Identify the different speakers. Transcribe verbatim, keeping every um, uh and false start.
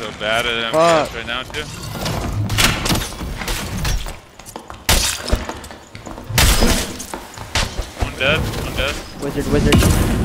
Speaker 1: so bad at M P S
Speaker 2: Fuck.
Speaker 1: right now too. One dead, one dead.
Speaker 2: Wizard, wizard.